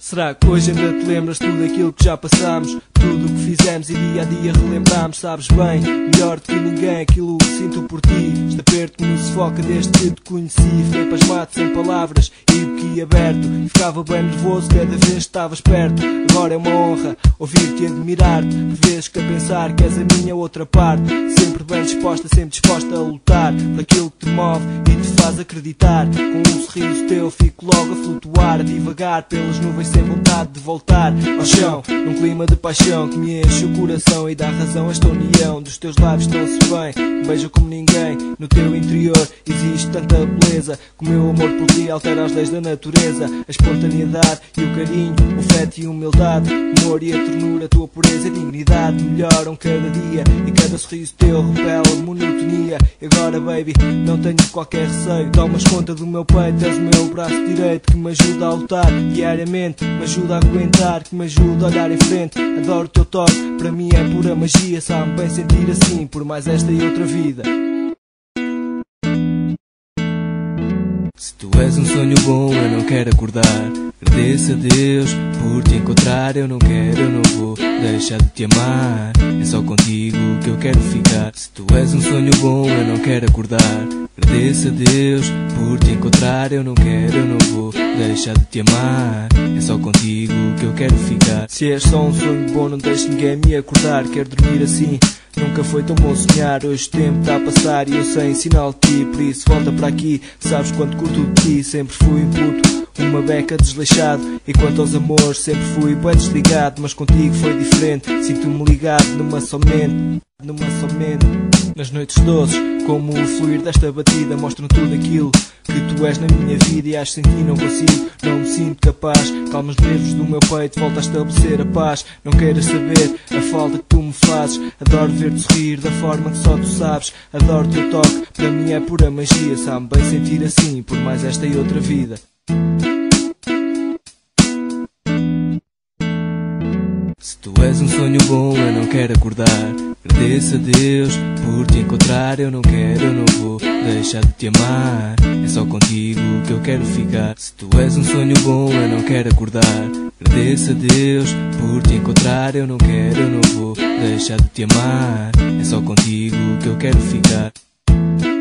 Será que hoje ainda te lembras tudo aquilo que já passámos? Tudo o que fizemos e dia a dia relembramos. Sabes bem, melhor do que ninguém, aquilo que sinto por ti. Este aperto me sufoca desde que te conheci. Fiquei pasmado sem palavras e boqui aberto. E ficava bem nervoso cada vez que estavas perto. Agora é uma honra ouvir-te e admirar-te. Por vezes que a pensar que és a minha outra parte. Sempre bem disposta, sempre disposta a lutar por aquilo que te move e te faz acreditar. Com um sorriso teu fico logo a flutuar, a divagar pelas nuvens sem vontade de voltar ao chão, num clima de paixão que me enche o coração e dá razão a esta união. Dos teus lábios tão-se bem, beijo como ninguém. No teu interior existe tanta beleza que o meu amor por ti altera as leis da natureza. A espontaneidade e o carinho, o afeto e a humildade, o amor e a ternura, a tua pureza e dignidade melhoram cada dia e cada sorriso teu repele a monotonia. E agora, baby, não tenho qualquer receio. Tomas conta do meu peito, és o meu braço direito que me ajuda a lutar diariamente, me ajuda a aguentar, que me ajuda a olhar em frente. Adoro o teu toque, para mim é pura magia. Sabe bem sentir assim, por mais esta e outra vida. Se tu és um sonho bom, eu não quero acordar. Agradeço a Deus por te encontrar. Eu não quero, eu não vou deixar de te amar. É só contigo que eu quero ficar. Se tu és um sonho bom, eu não quero acordar. Agradeço a Deus por te encontrar. Eu não quero, eu não vou deixar de te amar. É só contigo que eu quero ficar. Se és só um sonho bom, não deixes ninguém me acordar. Quero dormir assim, nunca foi tão bom sonhar. Hoje o tempo está a passar e eu sei ensinar-te. Por isso volta para aqui, sabes quanto curto de ti. Sempre fui um puto, uma beca desleixado. E quanto aos amores, sempre fui bem desligado. Mas contigo foi diferente, sinto-me ligado numa só mente. Nas noites doces, como o fluir desta batida, mostram tudo aquilo que tu és na minha vida. E acho sem ti não consigo, não me sinto capaz. Calma os nervos do meu peito, volta a estabelecer a paz. Não queiras saber a falta que tu me fazes. Adoro ver-te sorrir da forma que só tu sabes. Adoro o teu toque, para mim é pura magia. Sabe bem sentir assim, por mais esta e outra vida. Se tu és um sonho bom, eu não quero acordar. Agradeço a Deus por te encontrar. Eu não quero, eu não vou deixar de te amar. É só contigo que eu quero ficar. Se tu és um sonho bom, eu não quero acordar. Agradeço a Deus por te encontrar. Eu não quero, eu não vou deixar de te amar. É só contigo que eu quero ficar.